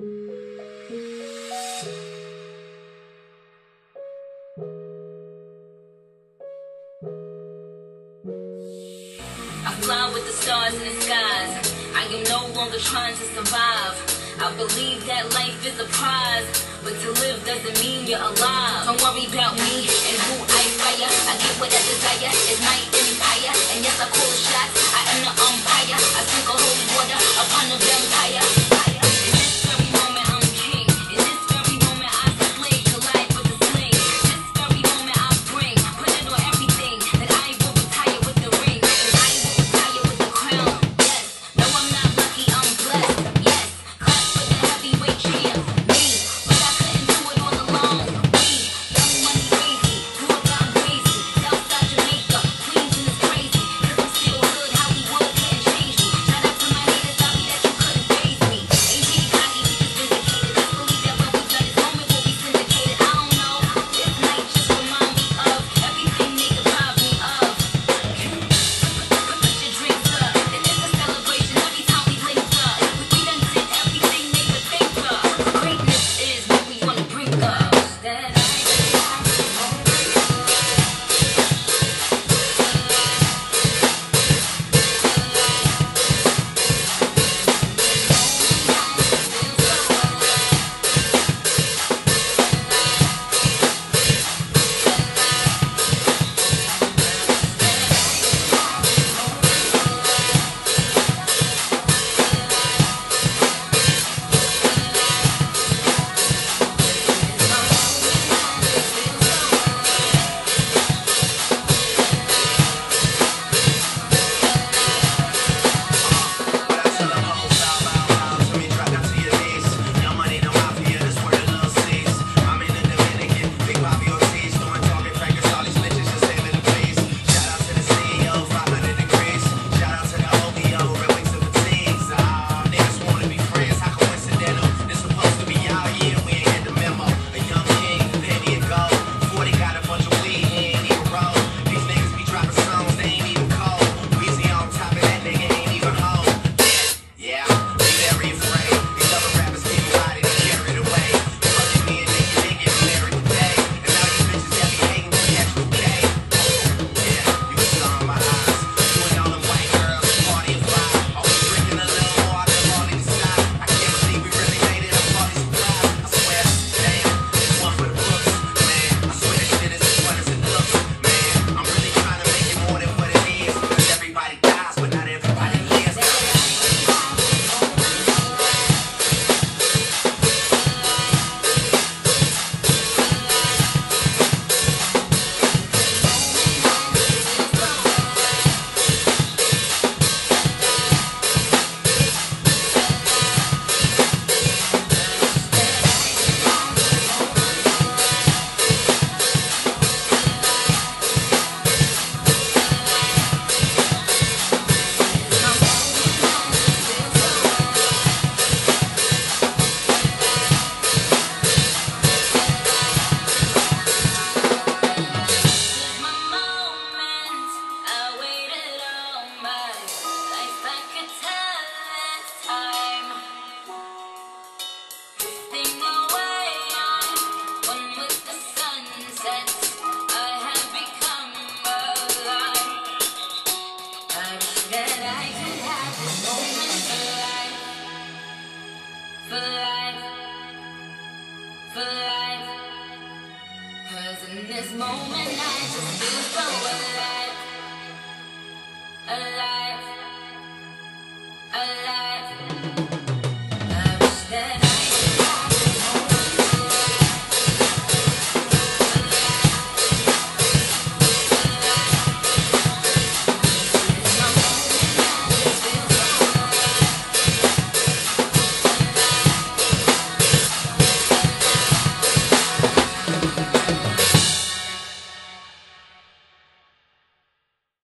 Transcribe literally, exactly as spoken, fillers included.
I fly with the stars in the skies. I am no longer trying to survive. I believe that life is a prize, but to live doesn't mean you're alive. Don't worry about me and who I fire. I get what I desire. It's my empire, and yes, I call the shots. I am the umpire. I sprinkle holy water upon the vampire. In this very moment, I'm king. In this very moment, I slay the life with the sling. This very moment, I bring, put it on everything, that I will retire with the ring, and I will retire with the crown. Yes, no, I'm not lucky, I'm blessed. Yes, clap for the heavyweight champ, me. But I couldn't do it all alone. We, young money crazy, do it I'm crazy. Southside Jamaica, Queens and it's crazy. Cause I'm still hood, Hollywood can't change me. Shout out to my haters, sorry that you couldn't phase me. Ain't being cocky, we just vindicated. Let's believe that when we done this moment we'll be syndicated. I don't know, this night just remind me of everything they deprived me of. Put your drinks up, and it's a celebration every time we link up. We done did everything they would think of. Greatness is what we wanna bring up. That I in this moment I just feel so alive, alive.